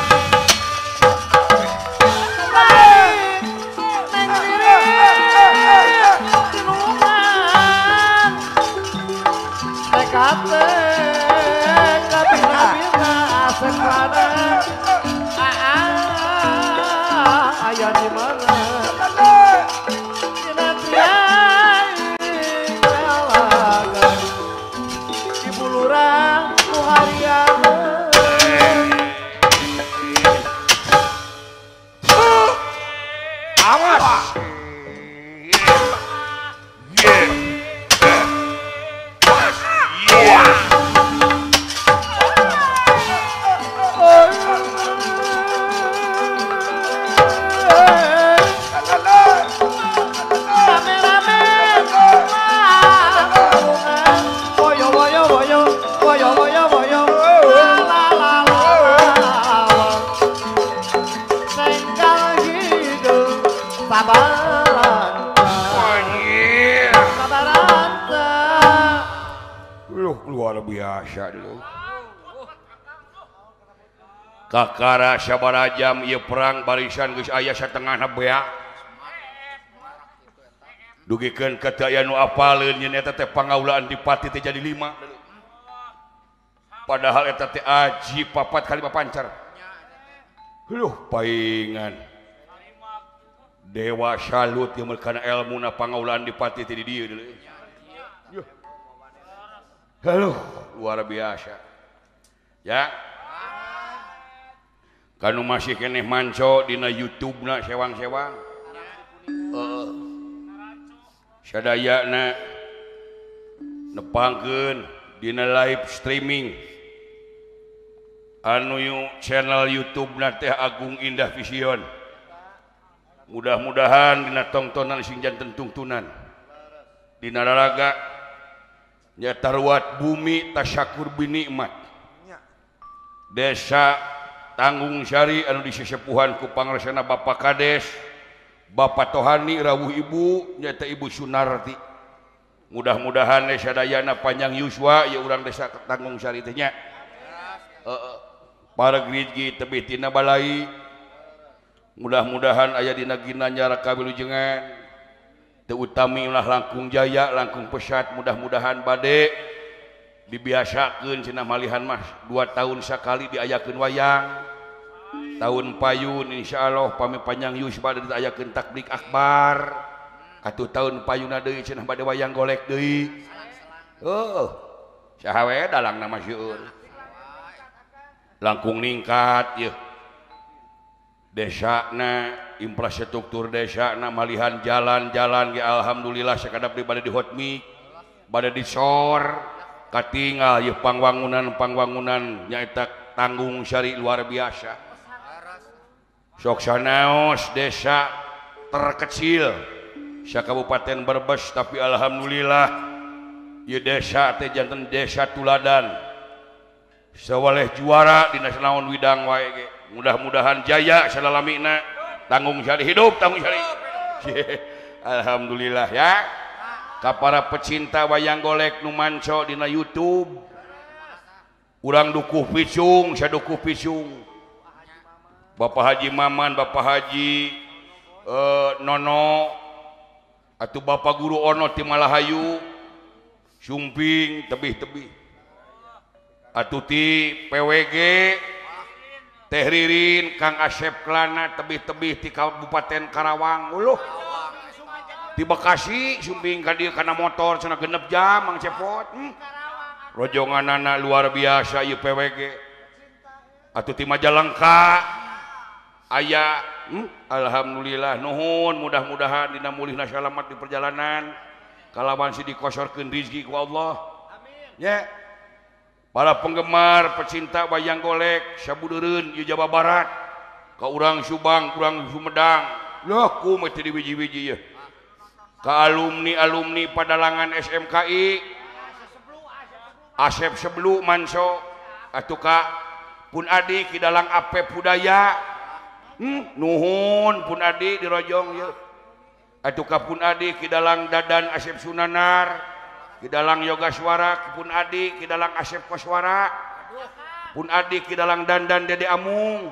Ayah di mana? Di Bulurang Muharian. Awas. Luar biasa dulu. kakara sabaraha jam ieu perang barisan geus aya satengahna beak dugikeun ka teu aya nu apaleun yen eta teh pangaulaan dipati teh jadi 5 padahal eta teh aji 4 kali papancar paingan dewa salut yang kana elmuna pangaulaan dipati teh di dieu luar biasa ya kanu masih keneh manco dina YouTube-na sewang-sewang sadayana nepangkeun dina live streaming anu channel YouTube-na teh Agung Indah Vision mudah-mudahan dina tongtonan sing janten tungtunan dina raraga nya tarwat bumi tasyakur binikmat desa Tanggung Sari anu disesepuhan ku pangaresna Bapak Kades Bapak Tohani rawuh ibu nyata Ibu Sunarti mudah-mudahan sadayana panjang yuswa ya urang desa Tanggung Sari teh nya para griji tebih tina balai mudah-mudahan aya dina ginannya raka wilujengan teu utami ulah langkung jaya langkung pesat mudah-mudahan bade dibiasakeun cenah malihan mah 2 tahun sakali diayakeun wayang tahun payun insyaallah pami panjang yus bade diayakeun takbik akbar atuh tahun payuna deui cenah bade wayang golek deui saha we dalangna mah seueur langkung ningkat ieu desana infrastruktur desana malihan jalan-jalan ge alhamdulillah sakadap bade di hotmi bade di sor katinggal ieu pangwangunan nyaeta Tanggung Sari luar biasa sok sanaos desa terkecil sakabupaten Brebes tapi alhamdulillah ieu desa teh janten desa tuladan sawaleh juara dina naon widang wae ge mudah-mudahan jaya salamina Tanggung Sari hidup Tanggung Sari alhamdulillah ya ka para pecinta wayang golek nu manco dina YouTube urang dukuh pisung sadukuh pisung Bapak Haji Maman Bapak Haji Nono atuh Bapak Guru Ono ti Malahayu sumping tebih-tebih atuh ti PWG Teh Ririn Kang Asep Klana tebih-tebih ti Kabupaten Karawang di Bekasi sumping ka dieu kana motor cenah 6 jam Mang Cepot rojonganana luar biasa ieu PWG atuh ti Majalengka aya alhamdulillah nuhun mudah-mudahan dina mulihna salamat di perjalanan kalawan si dikosorkeun rezeki ku Allah amin ya para penggemar pecinta wayang golek sabudeureun ieu Jawa Barat ka urang Subang urang Sumedang loh ku mesti diwiji-wiji ya ka alumni padalangan SMKI Asep Seblu Manso atuh ka Pun Adi ki dalang Apep Budaya nuhun Pun Adi dirojong ya atuh ka Pun Adi ki dalang Dadan Asep Sunanar ki dalang Yoga Swara Pun Adi ki dalang Asep Koswara Pun Adi ki dalang Dandan Dede Amung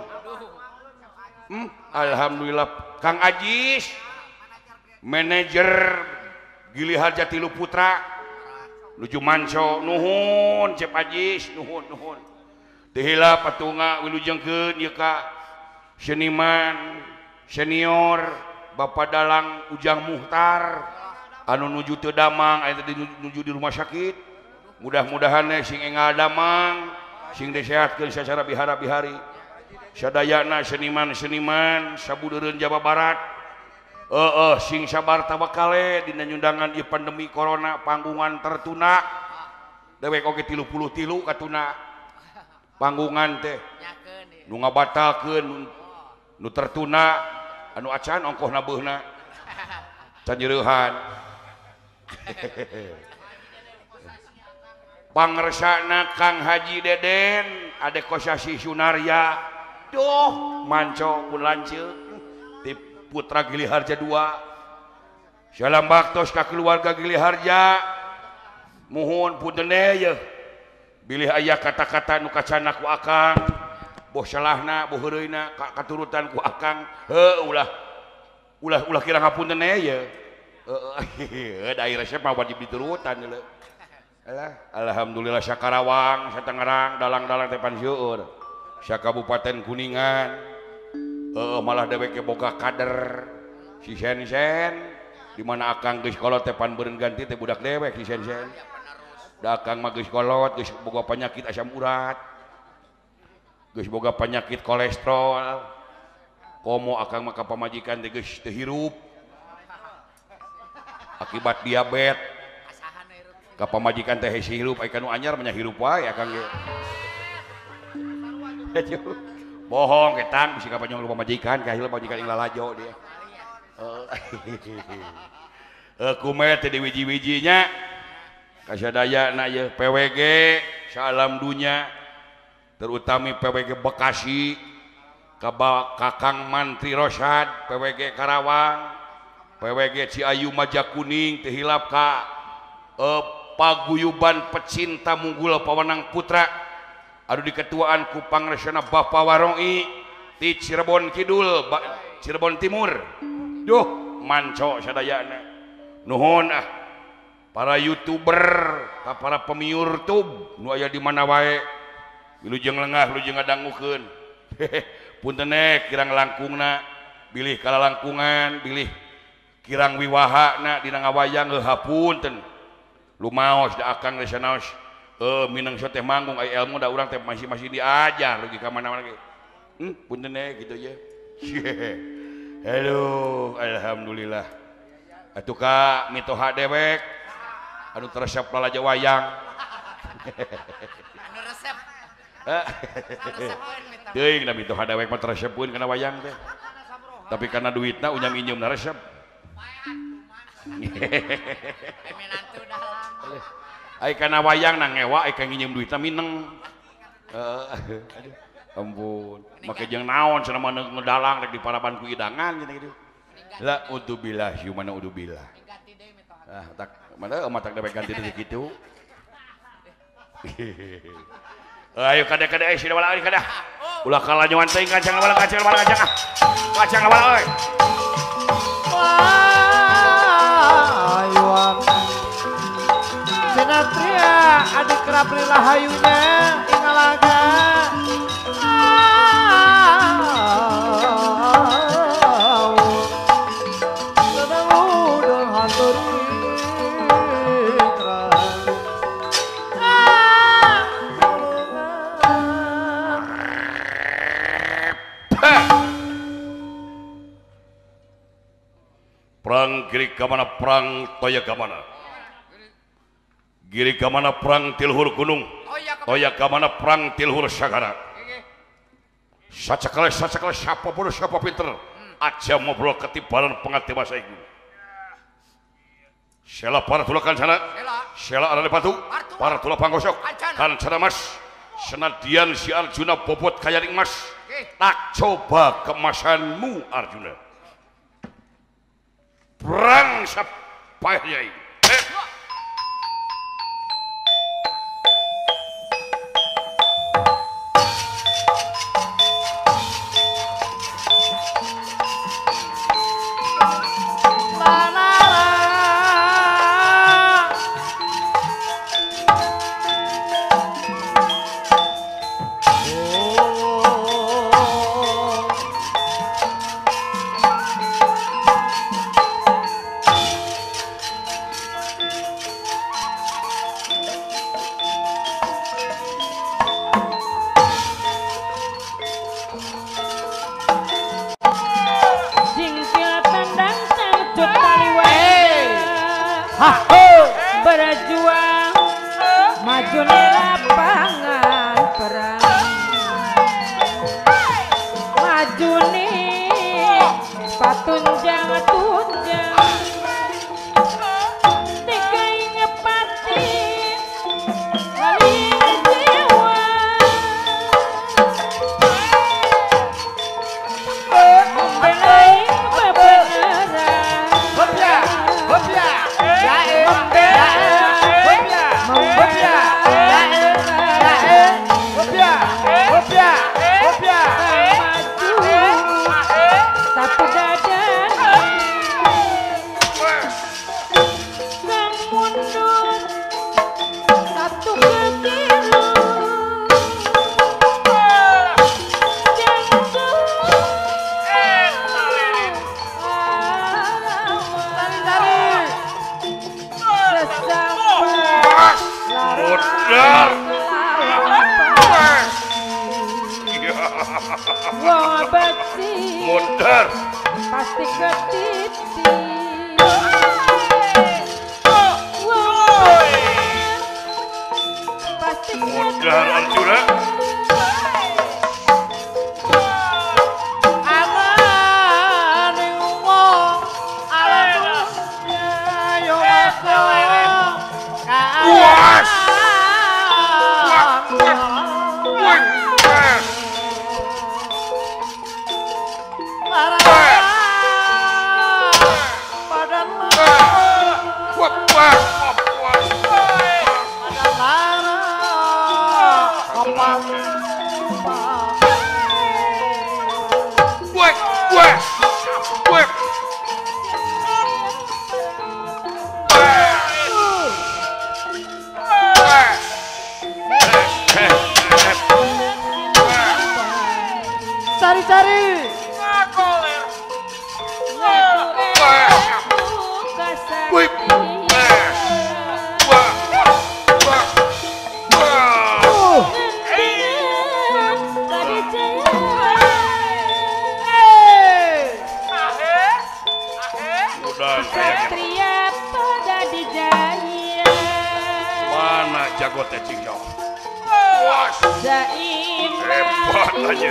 alhamdulillah Kang Ajis manajer Gili Harja Tilu Putra nuju Manco nuhun Cep Ajis nuhun tehila patunga wilujengkeun ieu ka seniman senior Bapak Dalang Ujang Muhtar anu nuju teu damang aya nuju di rumah sakit mudah-mudahan sing enggal damang sing disehatkeun secara bihara-bihari sadayana seniman-seniman sabudeureun Jawa Barat sing sabar tawakale dina nyundangan ieu pandemi corona panggungan tertuna dewek oge 33 katuna panggungan teh nu ngabatalkeun nu tertuna anu acan ongkohna beuna can jereuhan pangresana Kang Haji Deden ade Kosasi Sunarya duh manco pun lanceuk ti putra Gili Harja 2 salam baktos ka keluarga Gili Harja muhun punten ye bilih aya kata-kata nu kacana ku akang boh salahna boh heureuyna katurutan ku akang ulah kira ngapunten ya da resep mah wajib diturutan heula. Alhamdulillah Sakarawang Satangerang dalang-dalang teh pan seueur Kabupaten Kuningan malah dewek boga kader si Sen di mana akang geus kolot teh pan beureun ganti teh budak dewek si Sen da akang mah geus kolot geus boga penyakit asam urat geus boga penyakit kolesterol komo akang mah ka pamajikan teh geus teu hirup akibat diabetes ka pamajikan teh hese hirup aya kanu anyar mah hirup wae akang ge bohong ketang bisi ka panyong pamajikan ka hirup pamajikan ing lalajo dia kumet di wiji-wijinya kasadayana ye PWG salam dunya terutami PWG Bekasi Kakang Mantri Rosyad PWG Karawang PWG Ciayu Majakuning teu hilap ka paguyuban pecinta Munggul Pawanang Putra anu diketuaan ku Pangresna Bapak Waroi ti Cirebon Kidul Cirebon Timur. Duh manco sadayana nuhun para YouTuber para pemiur tub nu aya di mana wae wilujeng lengah wilujeng ngadangukeun punten kirang langkungna bilih kala langkungan bilih kirang wiwahana dina ngawayang hapunten lumaos da akang geus naos mineng so teh manggung aya ilmu da urang teh masih diajar lagi ka mana-mana punten gitu ya. Aduh, alhamdulillah. Atuh ka mitoha dewek anu resep lalaja wayang. Anu resep. Teuing da mitoha dewek mah resepkeun kana wayang teh. Tapi karena duitna unyam inyeum na resep. Minantu dalang. Ai kana wayang na ngewa ai ka nginyeum duitna mineng. Ampun make jeung naon cenah mah ngedalang rek di paraban ku idangan cenah kitu la udzubillah mana udzubillah tak mana matak dewek ganti deui kitu ayo kada-kada aya sida wala kada ulah kala nyawan teuing kacang wala kacang euy ayuan Sinatria adik kerap lila hayunya ingalaga perang giri kamana perang toya kamana giri kamana perang tilhur gunung toya kamana perang tilhur sagara sacakala siapa bodoh siapa pinter aja ngobrol ketibalan pengerti bahasa iku sela para tulakan sana sela arane batu para tula panggosok kan cara mas senadian si Arjuna bobot kayaning mas tak coba kemasanmu Arjuna perang sapayai berjuang maju di lapangan perang maju nih patunjang dikai ngepati paling jiwa membelai kebenaran hopya jaim beci Modar. pasti ketiti. Pasti Modar Arjuna. Puas. Cari-cari. Satria pada dijaya. Mana jago teh Cingyo? Hebat aja.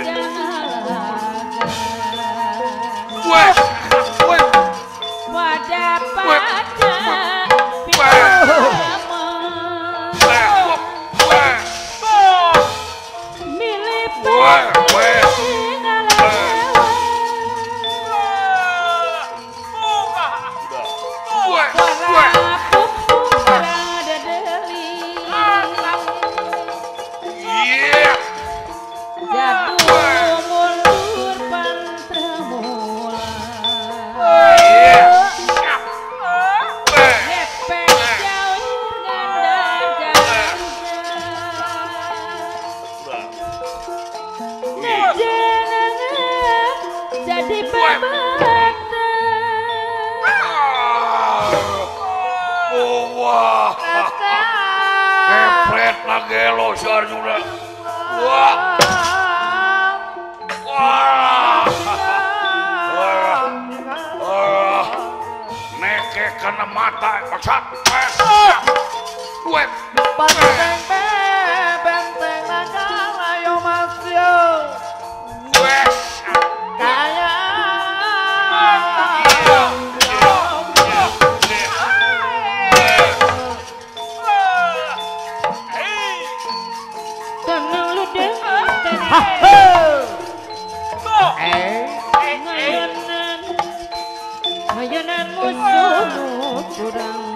Kepret nagelo si Arjuna. Wah. Neke kena mata paksa. Web. Benteng negara yo masih. Web. Hayanan musuh kurang